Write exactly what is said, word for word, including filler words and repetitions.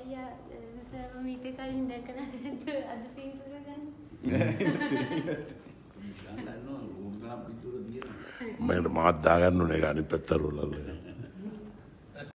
අයියා සම මීට කලින් දැකලා නැද්ද අද පින්තූර ගන්න? මම මාත් දාගන්න ඕනේ අනිත් පැත්තට රෝලල් එක.